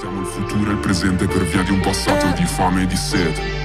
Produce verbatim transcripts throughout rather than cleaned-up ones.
Siamo il futuro e il presente per via di un passato di fame e di sete.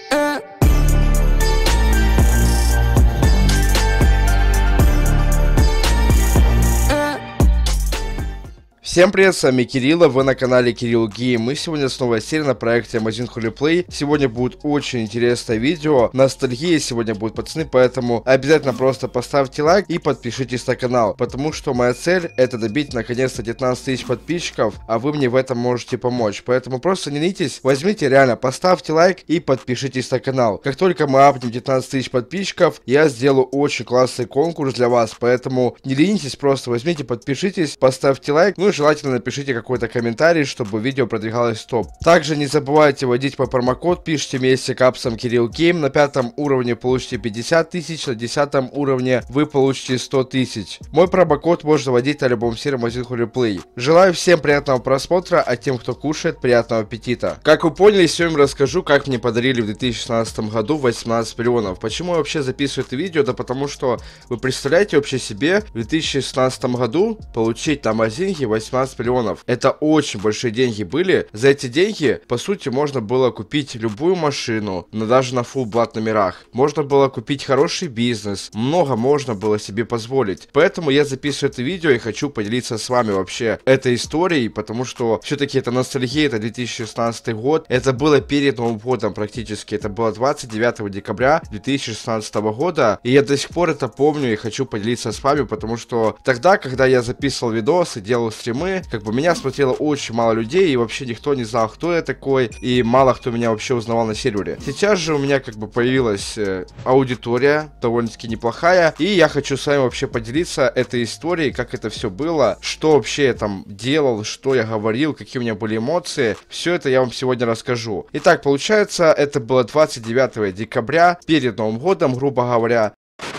Всем привет, с вами Кирилл, вы на канале Кирилл Гейм. Мы сегодня с новой серией на проекте Amazing Holy Play. Сегодня будет очень интересное видео, ностальгия сегодня будет, пацаны, поэтому обязательно просто поставьте лайк и подпишитесь на канал, потому что моя цель это добить наконец-то девятнадцать тысяч подписчиков, а вы мне в этом можете помочь. Поэтому просто не ленитесь, возьмите реально, поставьте лайк и подпишитесь на канал. Как только мы апнем девятнадцать тысяч подписчиков, я сделаю очень классный конкурс для вас, поэтому не ленитесь, просто возьмите, подпишитесь, поставьте лайк, ну и желательно напишите какой-то комментарий, чтобы видео продвигалось в топ. Также не забывайте вводить мой промокод, пишите вместе капсом Кирилл Гейм, на пятом уровне получите пятьдесят тысяч, на десятом уровне вы получите сто тысяч. Мой промокод можно вводить на любом сервере Amazing Holy Play. Желаю всем приятного просмотра, а тем, кто кушает, приятного аппетита. Как вы поняли, сегодня расскажу, как мне подарили в две тысячи шестнадцатом году восемнадцать миллионов. Почему я вообще записываю это видео? Да потому что вы представляете вообще себе в две тысячи шестнадцатом году получить на Амазинге восемнадцать миллионов. Это очень большие деньги были. За эти деньги, по сути, можно было купить любую машину, но даже на full блат номерах. Можно было купить хороший бизнес. Много можно было себе позволить. Поэтому я записываю это видео и хочу поделиться с вами вообще этой историей, потому что все-таки это ностальгия, это две тысячи шестнадцатый год. Это было перед Новым годом практически. Это было двадцать девятого декабря две тысячи шестнадцатого года. И я до сих пор это помню и хочу поделиться с вами, потому что тогда, когда я записывал видосы, делал стримы, как бы меня смотрело очень мало людей, и вообще никто не знал, кто я такой, и мало кто меня вообще узнавал на сервере. Сейчас же у меня как бы появилась э, аудитория, довольно-таки неплохая, и я хочу с вами вообще поделиться этой историей, как это все было, что вообще я там делал, что я говорил, какие у меня были эмоции, все это я вам сегодня расскажу. Итак, получается, это было двадцать девятого декабря, перед Новым годом, грубо говоря.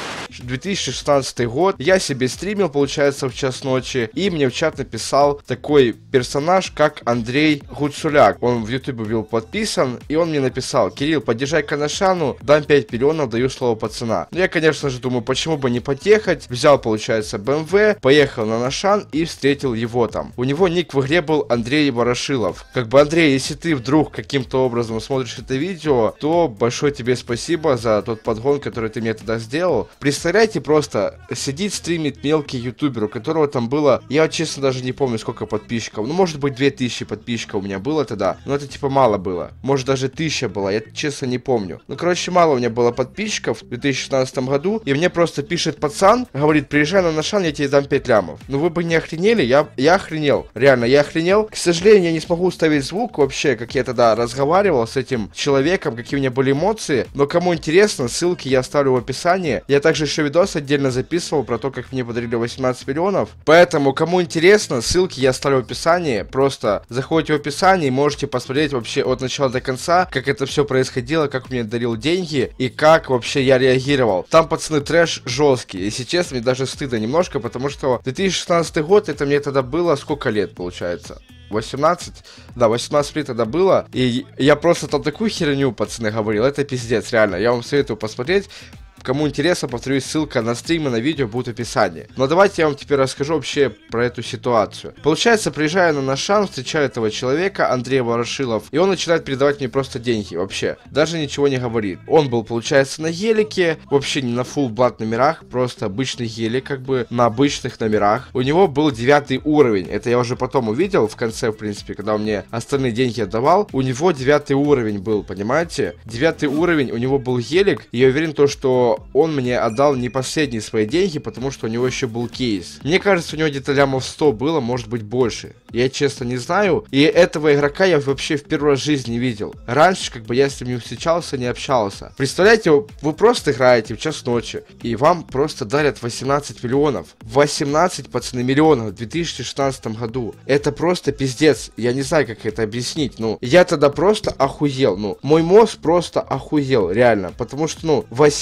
две тысячи шестнадцатый год, я себе стримил, получается, в час ночи, и мне в чат написал такой персонаж, как Андрей Гуцуляк. Он в ютубе был подписан, и он мне написал: Кирилл, поддержай Канашану, дам пять миллионов, даю слово пацана. Ну, я, конечно же, думаю, почему бы не подъехать. Взял, получается, бэ эм вэ, поехал на Нашан и встретил его там. У него ник в игре был Андрей Ворошилов. Как бы, Андрей, если ты вдруг каким-то образом смотришь это видео, то большое тебе спасибо за тот подгон, который ты мне тогда сделал. Представляете, просто сидит, стримит мелкий ютубер, у которого там было, я честно даже не помню, сколько подписчиков. Ну, может быть, две тысячи подписчиков у меня было тогда. Но это типа мало было. Может, даже тысяча была, я честно не помню. Ну, короче, мало у меня было подписчиков в две тысячи шестнадцатом году. И мне просто пишет пацан, говорит: приезжай на Нашан, я тебе дам пять лямов. Ну, вы бы не охренели, я, я охренел. Реально, я охренел. К сожалению, я не смогу ставить звук вообще, как я тогда разговаривал с этим человеком, какие у меня были эмоции. Но кому интересно, ссылки я оставлю в описании. Я также еще видос отдельно записывал про то, как мне подарили восемнадцать миллионов. Поэтому, кому интересно, ссылки я оставлю в описании. Просто заходите в описание и можете посмотреть вообще от начала до конца, как это все происходило, как мне дарил деньги и как вообще я реагировал. Там, пацаны, трэш жесткий. Если честно, мне даже стыдно немножко, потому что две тысячи шестнадцатый год, это мне тогда было сколько лет, получается? восемнадцать? Да, восемнадцать лет тогда было. И я просто там такую херню, пацаны, говорил. Это пиздец, реально. Я вам советую посмотреть. Кому интересно, повторюсь, ссылка на стримы, на видео будет в описании. Но давайте я вам теперь расскажу вообще про эту ситуацию. Получается, приезжаю на Нашан, встречаю этого человека, Андрея Ворошилов, и он начинает передавать мне просто деньги вообще. Даже ничего не говорит. Он был, получается, на гелике, вообще не на full блат номерах, просто обычный гелик, как бы на обычных номерах. У него был девятый уровень. Это я уже потом увидел в конце, в принципе, когда он мне остальные деньги отдавал. У него девятый уровень был, понимаете? Девятый уровень, у него был гелик, и я уверен, то, что он мне отдал не последние свои деньги, потому что у него еще был кейс. Мне кажется, у него где-то лямов сто было, может быть больше. Я честно не знаю. И этого игрока я вообще в первый раз в жизни не видел. Раньше, как бы, я с ним не встречался, не общался. Представляете, вы просто играете в час ночи, и вам просто дарят восемнадцать миллионов. восемнадцать, пацаны, миллионов в две тысячи шестнадцатом году. Это просто пиздец. Я не знаю, как это объяснить. Ну, я тогда просто охуел. Ну, мой мозг просто охуел, реально. Потому что, ну, восемнадцать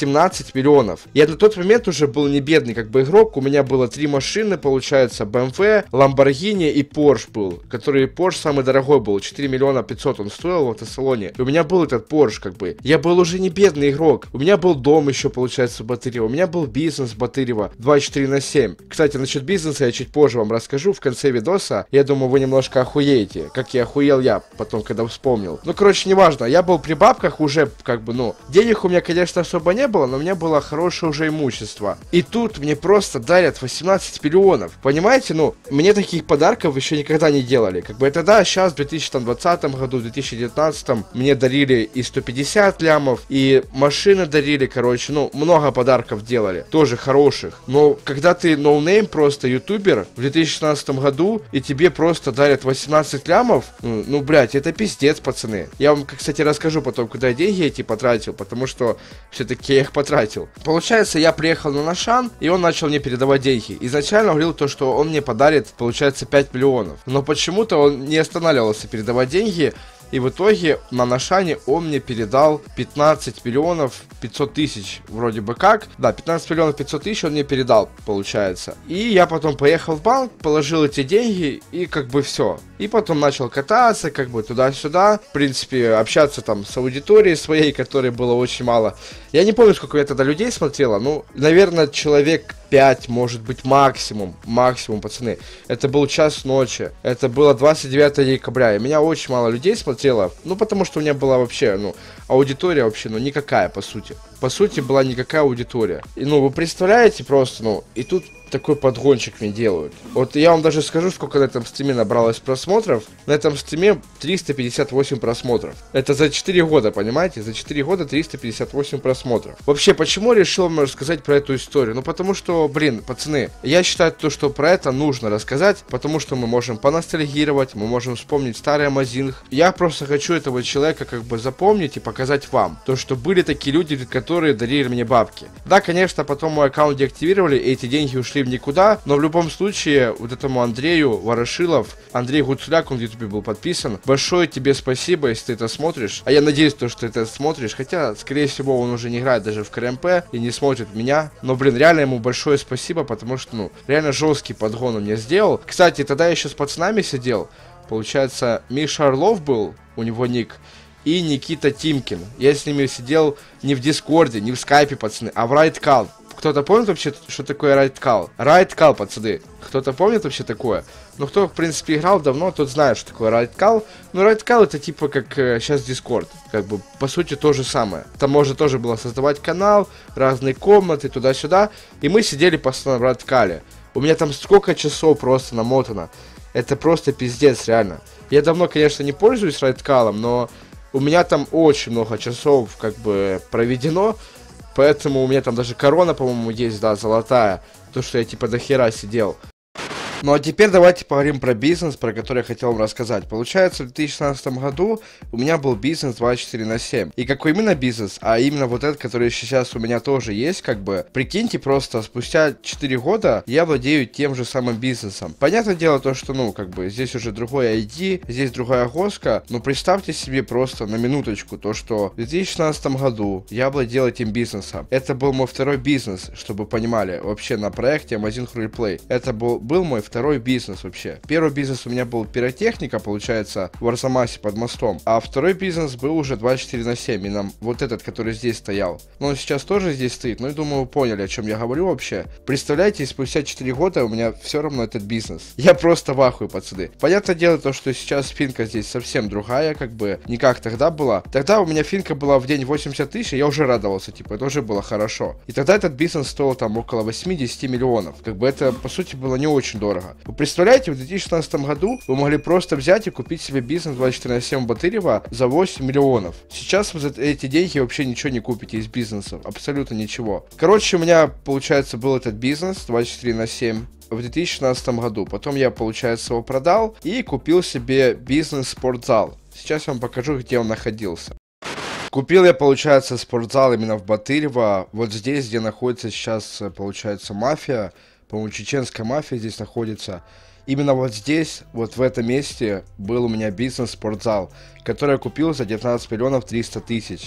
восемнадцать миллионов. Я на тот момент уже был не бедный как бы игрок, у меня было три машины, получается, бэ эм вэ, Lamborghini и Porsche был, который Porsche самый дорогой был, четыре миллиона пятьсот он стоил в автосалоне. И у меня был этот Porsche как бы. Я был уже не бедный игрок, у меня был дом еще, получается, в Батырево, у меня был бизнес в Батырево двадцать четыре на семь. Кстати, насчет бизнеса я чуть позже вам расскажу в конце видоса. Я думаю, вы немножко охуеете, как я охуел я потом, когда вспомнил. Ну, короче, неважно, я был при бабках уже, как бы, ну, денег у меня, конечно, особо не было, но у меня было хорошее уже имущество. И тут мне просто дарят восемнадцать миллионов. Понимаете, ну, мне таких подарков еще никогда не делали. Как бы это да, сейчас в две тысячи двадцатом году, в две тысячи девятнадцатом мне дарили и сто пятьдесят лямов, и машины дарили, короче, ну, много подарков делали, тоже хороших. Но когда ты ноунейм, просто ютубер в две тысячи шестнадцатом году, и тебе просто дарят восемнадцать лямов, ну, ну, блядь, это пиздец, пацаны. Я вам, кстати, расскажу потом, куда я деньги эти потратил, потому что все-таки я их потратил. Получается, я приехал на Нашан, и он начал мне передавать деньги. Изначально говорил то, что он мне подарит, получается, пять миллионов. Но почему-то он не останавливался передавать деньги. И в итоге на Нашане он мне передал пятнадцать миллионов пятьсот тысяч, вроде бы как. Да, пятнадцать миллионов пятьсот тысяч он мне передал, получается. И я потом поехал в банк, положил эти деньги, и как бы все. И потом начал кататься, как бы туда-сюда. В принципе, общаться там с аудиторией своей, которой было очень мало. Я не помню, сколько я тогда людей смотрело. Ну, наверное, человек пять, может быть, максимум. Максимум, пацаны. Это был час ночи. Это было двадцать девятого декабря. И меня очень мало людей смотрело. Ну, потому что у меня была вообще, ну, аудитория вообще, ну, никакая, по сути. По сути, была никакая аудитория. И, ну, вы представляете просто, ну, и тут такой подгончик мне делают. Вот я вам даже скажу, сколько на этом стриме набралось просмотров. На этом стриме триста пятьдесят восемь просмотров. Это за четыре года, понимаете? За четыре года триста пятьдесят восемь просмотров. Вообще, почему решил вам рассказать про эту историю? Ну, потому что, блин, пацаны, я считаю то, что про это нужно рассказать, потому что мы можем поностальгировать, мы можем вспомнить старый Амазинг. Я просто хочу этого человека как бы запомнить и показать вам. То, что были такие люди, которые дарили мне бабки. Да, конечно, потом мой аккаунт деактивировали, и эти деньги ушли в никуда, но в любом случае вот этому Андрею Ворошилов, Андрей Гуцуляк, он в ютубе был подписан, большое тебе спасибо, если ты это смотришь, а я надеюсь, то, что ты это смотришь, хотя, скорее всего, он уже не играет даже в КРМП и не смотрит меня, но, блин, реально ему большое спасибо, потому что, ну, реально жесткий подгон он мне сделал. Кстати, тогда я еще с пацанами сидел, получается, Миша Орлов был, у него ник, и Никита Тимкин. Я с ними сидел не в Дискорде, не в Скайпе, пацаны, а в Райткал. Кто-то помнит вообще, что такое Райткал? Райткал, пацаны. Кто-то помнит вообще такое? Ну, кто, в принципе, играл давно, тот знает, что такое Райткал. Ну, Райткал это типа как э, сейчас Дискорд. Как бы, по сути, то же самое. Там можно тоже было создавать канал, разные комнаты, туда-сюда. И мы сидели постоянно в Райткале. У меня там сколько часов просто намотано. Это просто пиздец, реально. Я давно, конечно, не пользуюсь Райткалом, но у меня там очень много часов, как бы, проведено. Поэтому у меня там даже корона, по-моему, есть, да, золотая. То, что я типа до хера сидел. Ну а теперь давайте поговорим про бизнес, про который я хотел вам рассказать. Получается, в две тысячи шестнадцатом году у меня был бизнес двадцать четыре на семь. И какой именно бизнес? А именно вот этот, который сейчас у меня тоже есть, как бы. Прикиньте, просто спустя четыре года я владею тем же самым бизнесом. Понятное дело то, что, ну, как бы, здесь уже другой ай ди, здесь другая госка. Но представьте себе просто на минуточку то, что в две тысячи шестнадцатом году я владел этим бизнесом. Это был мой второй бизнес, чтобы вы понимали, вообще на проекте Amazing Roleplay. Это был, был мой второй бизнес вообще. Первый бизнес у меня был пиротехника, получается, в Арзамасе под мостом. А второй бизнес был уже двадцать четыре на семь. И нам вот этот, который здесь стоял. Но он сейчас тоже здесь стоит. Ну и думаю, вы поняли, о чем я говорю вообще. Представляете, спустя четыре года у меня все равно этот бизнес. Я просто в ахуе, пацаны. Понятное дело то, что сейчас финка здесь совсем другая, как бы, не как тогда была. Тогда у меня финка была в день восемьдесят тысяч, и я уже радовался, типа, это уже было хорошо. И тогда этот бизнес стоил там около восемьдесят миллионов. Как бы это, по сути, было не очень дорого. Вы представляете, в две тысячи шестнадцатом году вы могли просто взять и купить себе бизнес двадцать четыре на семь Батырева за восемь миллионов. Сейчас вы за эти деньги вообще ничего не купите из бизнесов. Абсолютно ничего. Короче, у меня, получается, был этот бизнес двадцать четыре на семь в две тысячи шестнадцатом году. Потом я, получается, его продал и купил себе бизнес-спортзал. Сейчас я вам покажу, где он находился. Купил я, получается, спортзал именно в Батырево. Вот здесь, где находится сейчас, получается, мафия. По-моему, чеченская мафия здесь находится. Именно вот здесь, вот в этом месте, был у меня бизнес-спортзал, который я купил за девятнадцать миллионов триста тысяч.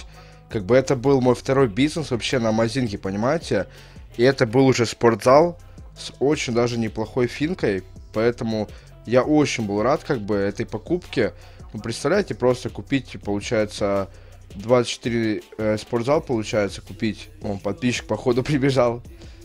Как бы это был мой второй бизнес вообще на Амазинке, понимаете? И это был уже спортзал с очень даже неплохой финкой, поэтому я очень был рад как бы этой покупке. Ну, представляете, просто купить, получается, двадцать четыре э, спортзал, получается, купить. О, подписчик, походу, прибежал.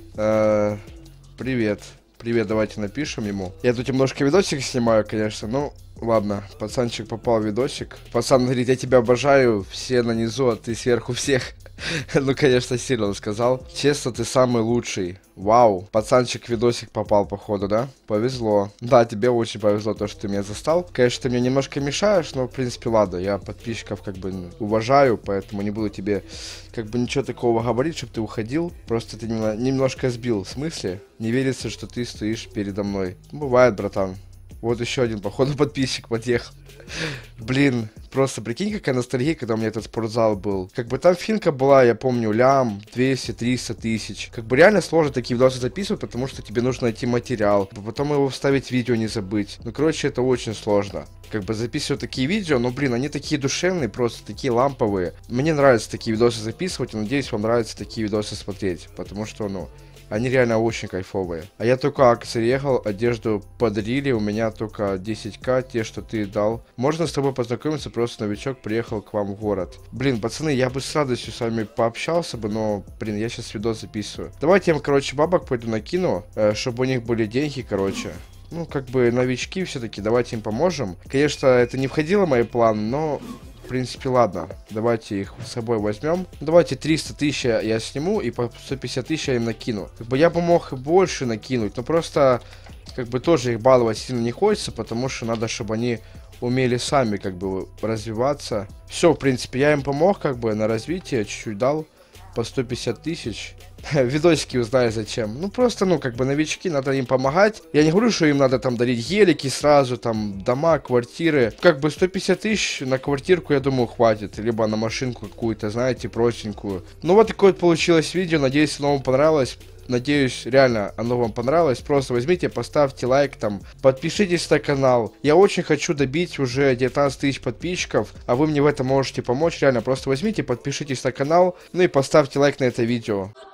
Э, привет. Привет, давайте напишем ему. Я тут немножко видосик снимаю, конечно, ну, ладно. Пацанчик попал в видосик. Пацан говорит, я тебя обожаю, все на низу, а ты сверху всех. Ну, конечно, сильно он сказал. Честно, ты самый лучший. Вау. Пацанчик в видосик попал, походу, да? Повезло. Да, тебе очень повезло, то, что ты меня застал. Конечно, ты мне немножко мешаешь, но, в принципе, ладно. Я подписчиков, как бы, уважаю, поэтому не буду тебе, как бы, ничего такого говорить, чтобы ты уходил. Просто ты немножко сбил. В смысле? Не верится, что ты стоишь передо мной. Бывает, братан. Вот еще один, походу, подписчик подъехал. Блин, просто прикинь, какая ностальгия, когда у меня этот спортзал был. Как бы там финка была, я помню, лям, двести-триста тысяч. Как бы реально сложно такие видосы записывать, потому что тебе нужно найти материал. Потом его вставить в видео, не забыть. Ну, короче, это очень сложно. Как бы записывать такие видео, но, блин, они такие душевные, просто такие ламповые. Мне нравится такие видосы записывать, и надеюсь, вам нравится такие видосы смотреть. Потому что, ну... Они реально очень кайфовые. А я только акции ехал, одежду подарили, у меня только десять ка, те, что ты дал. Можно с тобой познакомиться, просто новичок приехал к вам в город. Блин, пацаны, я бы с радостью с вами пообщался бы, но, блин, я сейчас видос записываю. Давайте я им, короче, бабок пойду накину, э, чтобы у них были деньги, короче. Ну, как бы новички все-таки, давайте им поможем. Конечно, это не входило в мои планы, но... В принципе, ладно, давайте их с собой возьмем. Давайте триста тысяч я сниму и по сто пятьдесят тысяч я им накину. Как бы я бы мог больше накинуть, но просто как бы тоже их баловать сильно не хочется, потому что надо, чтобы они умели сами как бы развиваться. Все, в принципе, я им помог как бы на развитие, чуть-чуть дал по сто пятьдесят тысяч. Видосики узнаю зачем. Ну просто, ну как бы новички, надо им помогать. Я не говорю, что им надо там дарить гелики сразу, там дома, квартиры. Как бы сто пятьдесят тысяч на квартирку, я думаю, хватит. Либо на машинку какую-то, знаете, простенькую. Ну вот такое вот получилось видео. Надеюсь, оно вам понравилось. Надеюсь, реально оно вам понравилось. Просто возьмите, поставьте лайк там, подпишитесь на канал. Я очень хочу добить уже девятнадцать тысяч подписчиков, а вы мне в этом можете помочь. Реально, просто возьмите, подпишитесь на канал, ну и поставьте лайк на это видео.